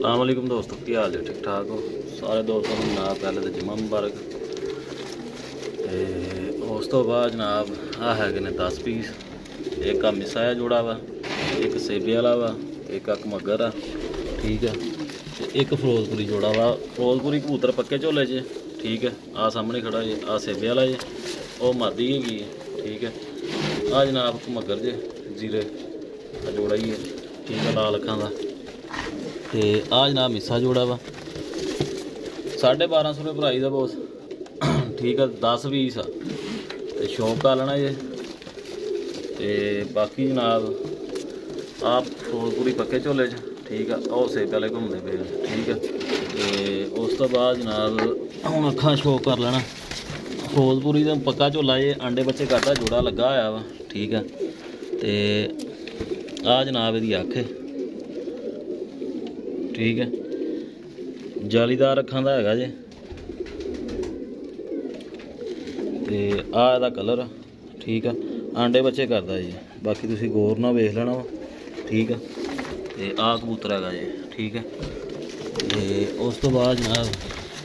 अस्सलाम वालेकुम दोस्तों, की हाल है? ठीक ठाक हो सारे दोस्तों को जनाब? पहले तो जुम्मा मुबारक। उस तो बाद जनाब आ है ने 10 पीस। एक आ मिसाया जुड़ा वा, एक सेबे वाला वा, एक आ मगर आ, ठीक है। एक फिरोजपुरी जोड़ा वा। फिरोजपुरी कबूतर पक्के झोले च, ठीक है। आ सामने खड़ा जे, आ सेबे वाला जे, वो मादी हैगी, ठीक है। आ जनाब मगर जे जीरे का जोड़ा ही है, ठीक है, लाल अखां का। तो आ जनाब मिस्सा जोड़ा वा 1250 रुपये प्राइस है बॉस, ठीक है। 10 पीस आ तो शौक कर लेना जे। तो बाकी जनाब आप फिरोजपुरी पक्के झोले च, ठीक है। और सेब वाले घूमते पे, ठीक है। तो उस तो बाद जनाब हूँ अखा शौक कर लेना। फिरोजपुरी का पक्का झोला जे, अंडे बच्चे करता जोड़ा लगा होया वा, ठीक है। तो आ जनाब यदी अख है, ठीक है। जालीदार अखां दा हैगा जे। ते आ इहदा कलर, ठीक है। आंडे बच्चे करदा जी। बाकी तुसीं गौर नाल वेख लेना वा, ठीक है। ते आ कबूतर हैगा जी, ठीक है। ते उस तो बाद जनाब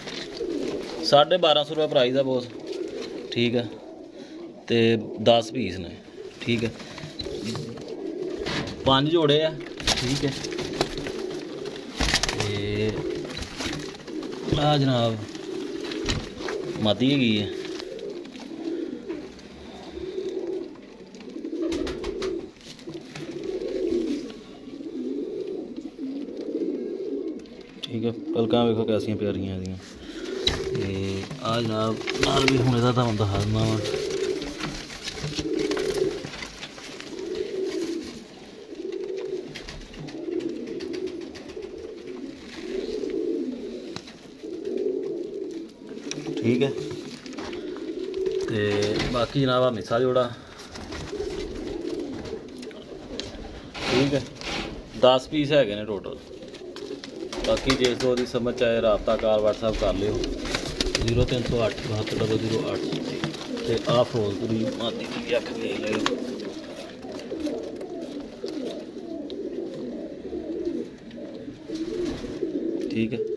1250 रुपये प्राइस है बॉस, ठीक है। ते 10 पीस ने, ठीक है। 5 जोड़े आ, ठीक है। आ जनाब मादी हैगी है, ठीक है। पलकां वेखो कैसियां प्यारियां इहदियां। आ जनाब नाल भी हुणे दा तुहानूं दस्सा दिंदा वां, ठीक है। तो बाकी जनाब आ मिस्सा जोड़ा, ठीक है। 10 पीस है ने टोटल। बाकी जिस दो की समझ चाहे राबता कार व्हाट्सएप कर लियो 0308 72 008। तो आ फिरोजपुरी मादी की अख देख लियो, ठीक है।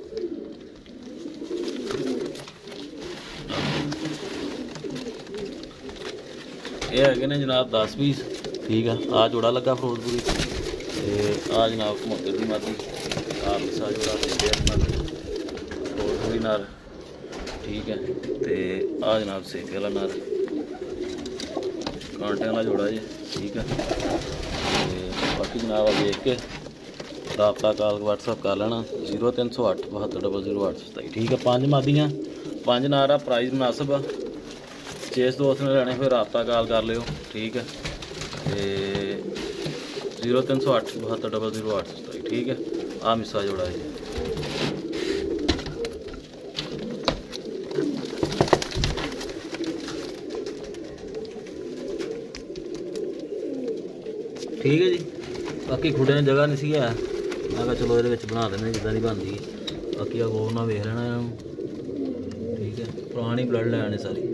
ये है ने जनाब 10 पीस, ठीक है। आ जोड़ा लगा फिरोजपुरी। आ जनाब मगर की मादी, आ मिस्सा जोड़ा फिरोजपुरी नाल, ठीक है। तो आ जनाब सेबे वाला नाल कांटे वाला जोड़ा जी, ठीक है। तो बाकी जनाब देख के राबता कॉल व्हाट्सएप कर लेना 0308 72 008 ठीक है। 5 मादियाँ 5 नारा, प्राइस मुनासिब आ। जिस दोस्त ने लेने फिर राबता कॉल कर लियो, ठीक है। तो 0308 72 008, ठीक है। आ मिस्सा जोड़ा है जी। ठीक है जी। बाकी खुडे ने जगह नहीं सी है, मैं कहा चलो ये बना देने जिदा की बनती है। बाकी आ गौर नाल वेख लेना इन्हां नूं, ठीक है। पुरानी ब्लड लाइन है सारी।